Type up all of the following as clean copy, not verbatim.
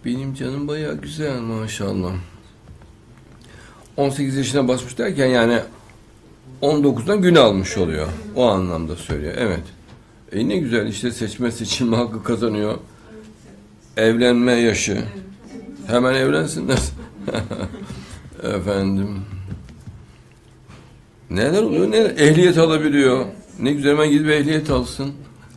Benim canım bayağı güzel maşallah. 18 yaşına basmış derken yani 19'dan gün almış oluyor. O anlamda söylüyor. Evet. Ne güzel işte seçme seçilme hakkı kazanıyor. Evlenme yaşı. Hemen evlensinler. Efendim. Neler oluyor? Neler? Ehliyet alabiliyor. Ne güzel, hemen gidip ehliyet alsın.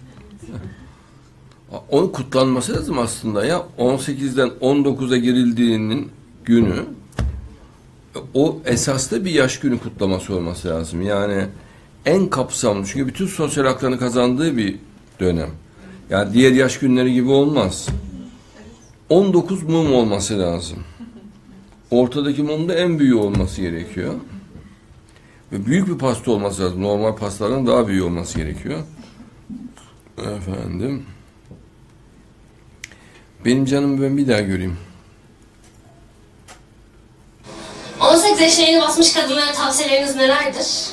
Onun kutlanması lazım aslında ya. 18'den 19'a girildiğinin günü o esaslı bir yaş günü kutlaması olması lazım. Yani en kapsamlı. Çünkü bütün sosyal haklarını kazandığı bir dönem. Yani diğer yaş günleri gibi olmaz. 19 mum olması lazım. Ortadaki mum da en büyüğü olması gerekiyor. Ve büyük bir pasta olması lazım. Normal pastaların daha büyük olması gerekiyor. Efendim. Benim canımı ben bir daha göreyim. 18 yaşına yeni basmış kadınlara tavsiyeleriniz nelerdir?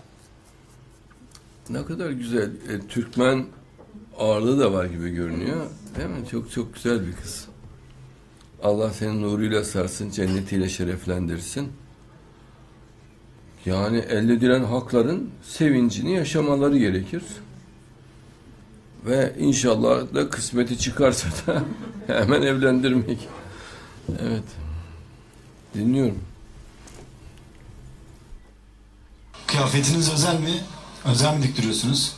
Ne kadar güzel. Türkmen ağırlığı da var gibi görünüyor. Değil mi? Çok çok güzel bir kız. Allah senin nuruyla sarsın, cennetiyle şereflendirsin. Yani elde edilen hakların sevincini yaşamaları gerekir. Ve inşallah da kısmeti çıkarsa da hemen evlendirmek. Evet. Dinliyorum. Kıyafetiniz özel mi? Özel mi diktiriyorsunuz?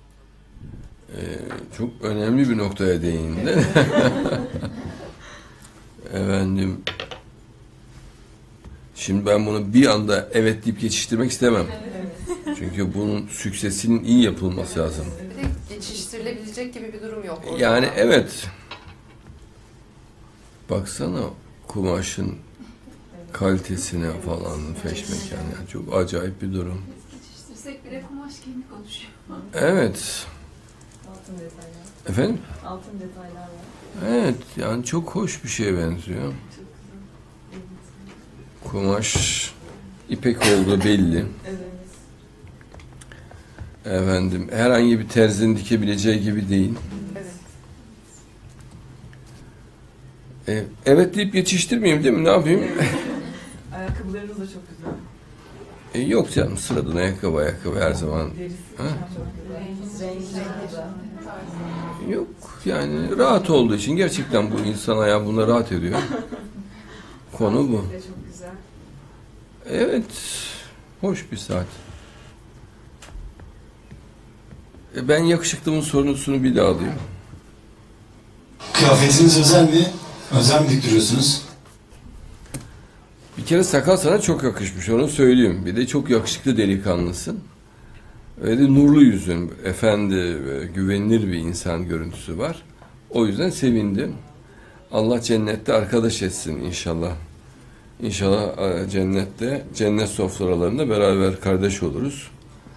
Çok önemli bir noktaya değindi. Efendim, şimdi ben bunu bir anda evet deyip geçiştirmek istemem. Çünkü bunun süksesinin iyi yapılması lazım. Bir de geçiştirilebilecek gibi bir durum yok. Orada. Yani evet. Baksana kumaşın kalitesine falan, feşmeken, yani çok acayip bir durum. Geçiştirsek bile kumaş kendi konuşuyor. Evet. Altın detaylar. Efendim? Altın detaylar var. Evet, yani çok hoş bir şeye benziyor. Kumaş ipek olduğu belli. Evet. Efendim, herhangi bir terzinin dikebileceği gibi değil. Evet. Evet deyip geçiştirmeyeyim değil mi? Ne yapayım? Ayakkabılarınız da çok güzel. Yok canım, sıradan ayakkabı her zaman. Derisi Ha? çok güzel. Renkli de. Yok yani rahat olduğu için gerçekten bu insan ayağı buna rahat ediyor. Konu bu. Saati de çok güzel. Evet, hoş bir saat. Ben yakışıklımın sorunusunu bir daha alayım. Kıyafetiniz özel mi? Özel mi diktiriyorsunuz? Bir kere sakal sana çok yakışmış, onu söyleyeyim. Bir de çok yakışıklı delikanlısın. Ve de nurlu yüzün, efendi, güvenilir bir insan görüntüsü var. O yüzden sevindim. Allah cennette arkadaş etsin inşallah. İnşallah cennette, cennet sofralarında beraber kardeş oluruz.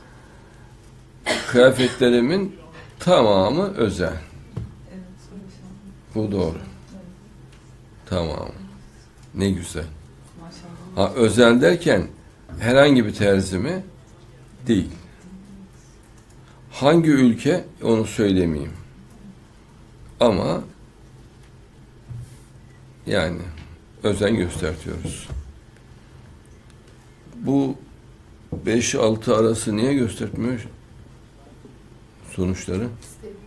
Kıyafetlerimin tamamı özel. Evet. Bu doğru. Tamam. Ne güzel. Maşallah. Ha, özel derken herhangi bir terzi mi? Değil. Hangi ülke onu söylemeyeyim. Ama yani özen göstertiyoruz. Bu 5-6 arası niye göstermiyor sonuçları? İstemiyor.